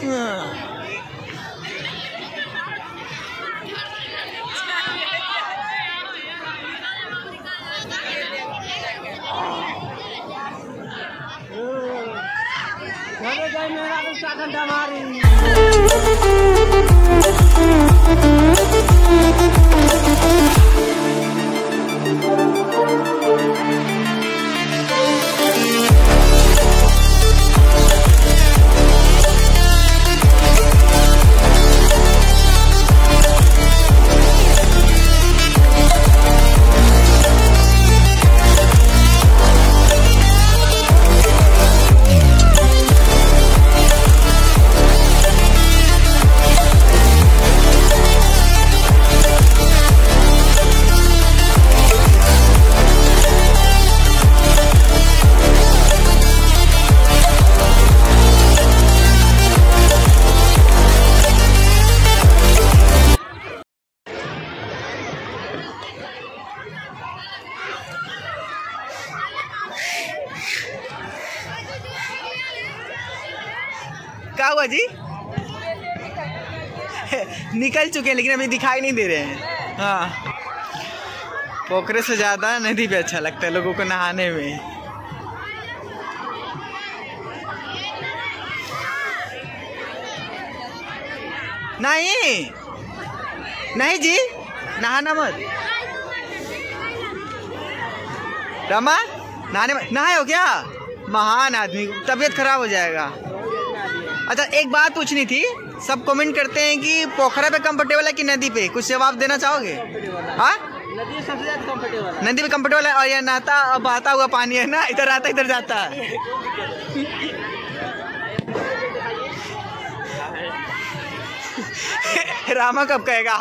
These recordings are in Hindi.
क्या हुआ जी? निकल चुके हैं लेकिन अभी दिखाई नहीं दे रहे हैं। हाँ, पोखरे से ज़्यादा नदी पे अच्छा लगता है लोगों को नहाने में। नहीं नहीं जी, नहाना मत। रमा नहाए हो क्या? महान आदमी, तबीयत खराब हो जाएगा। अच्छा एक बात पूछनी थी, सब कमेंट करते हैं कि पोखरा पे कंफर्टेबल है कि नदी पे, कुछ जवाब देना चाहोगे? हाँ, नदी सबसे ज्यादा कंफर्टेबल है। नदी पे कंफर्टेबल है। और ये नहाता और बहता हुआ पानी है ना, इधर आता इधर जाता है। रामा कब कहेगा?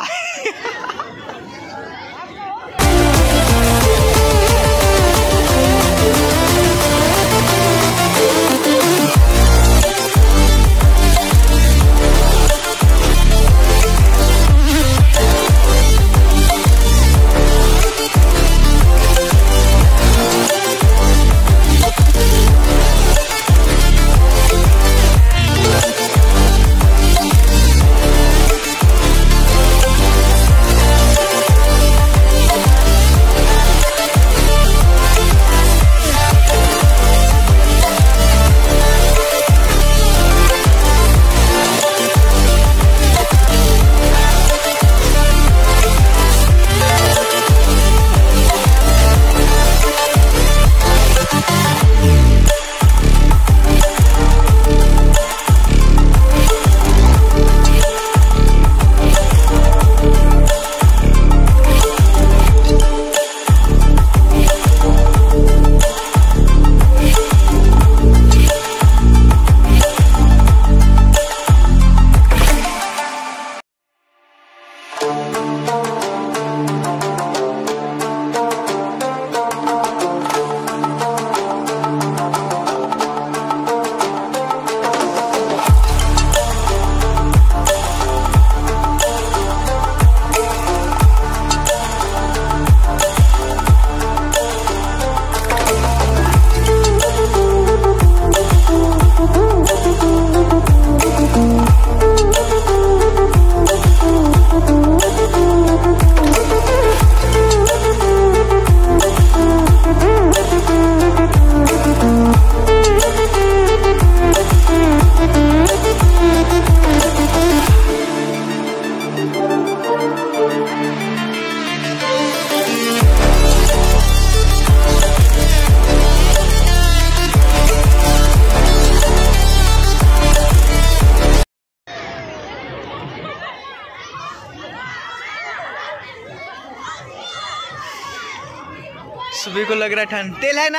सुबह को लग रहा है ठंड। तेल है ना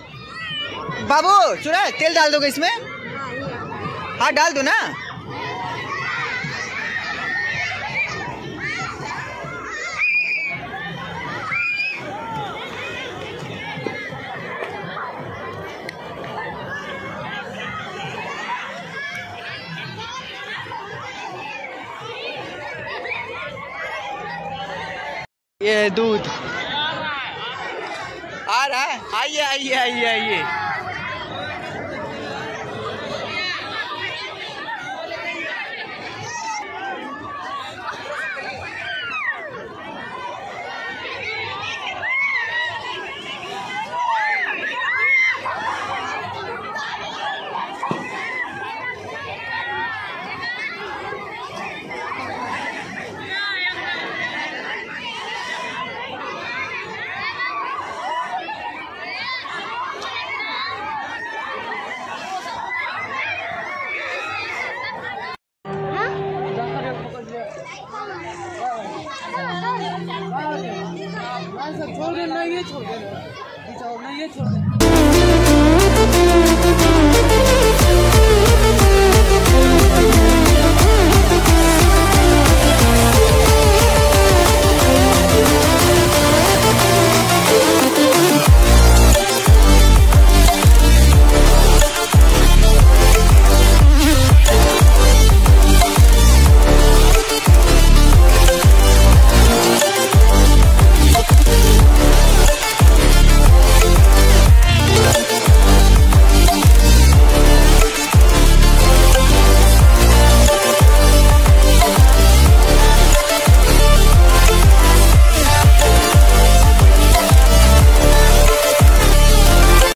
बाबू? चुरा तेल डाल दोगे इसमें? हाँ डाल दो ना। ये है दूध आ रहा है। आइए आइए आइए आइए। छोड़ देना, ये छोड़ देना, ये छोड़ देना।